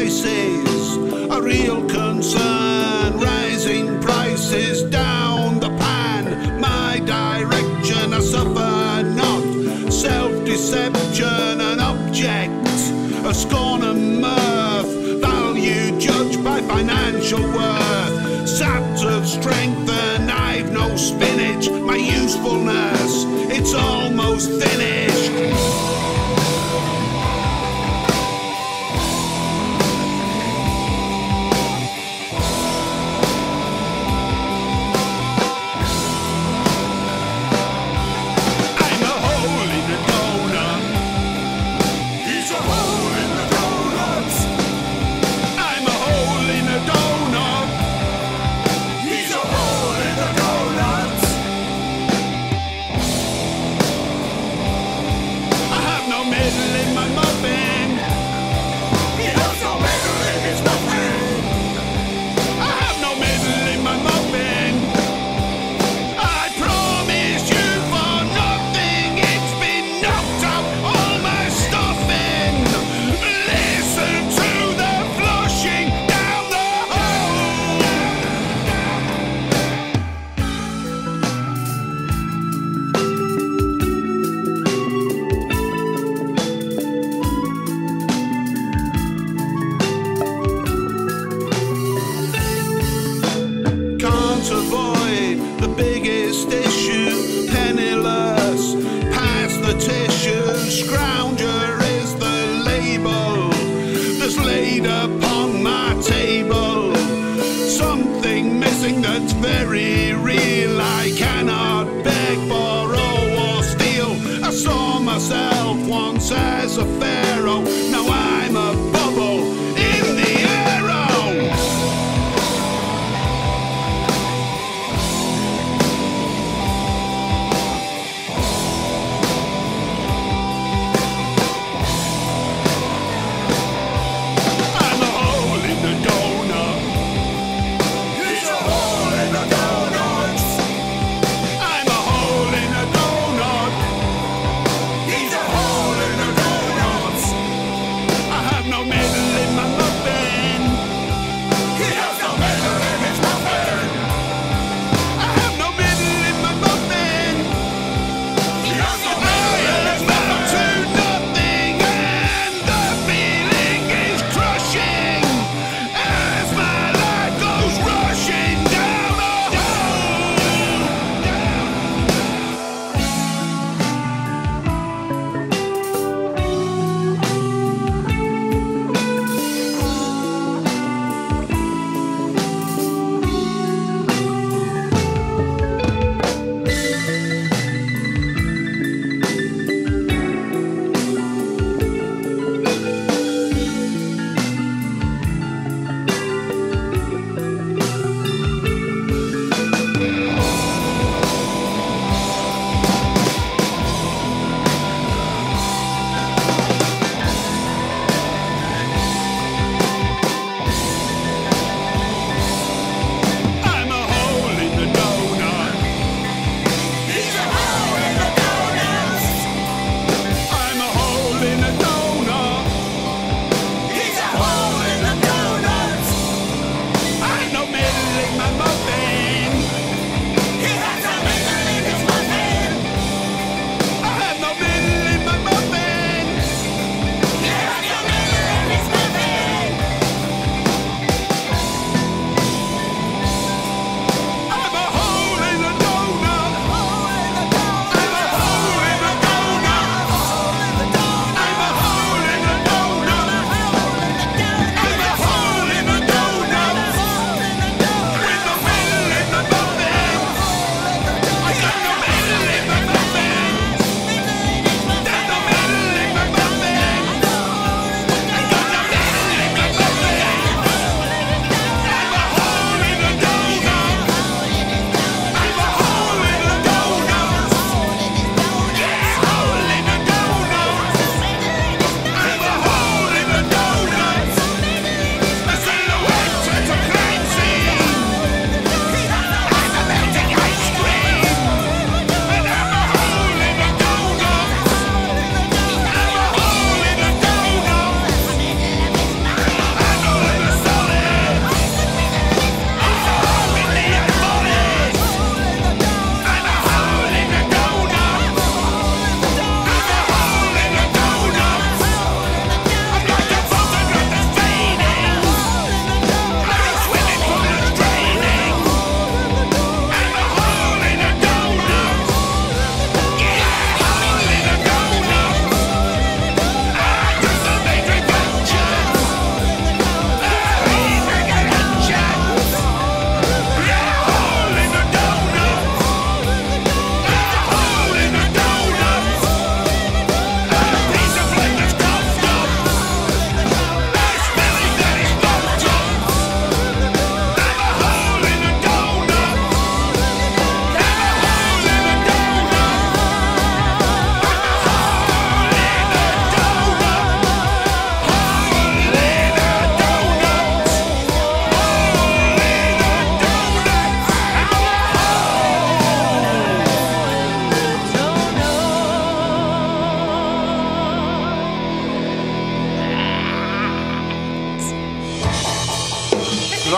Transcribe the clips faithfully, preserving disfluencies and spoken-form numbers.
prices, a real concern. Rising prices down the pan, my direction I suffer not. Self-deception an object of scorn and mirth, value judged by financial worth. Sapped of strength and I've no spinach, my usefulness, it's almost finished. Very real, I cannot beg, borrow or steal. I saw myself once as a pharaoh, now I'm a bubble in the arrow. I'm a hole in the donut. He's a hole in the donuts. I'm a hole in a donut. He's a hole in the donuts.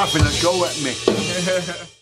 having a go at me.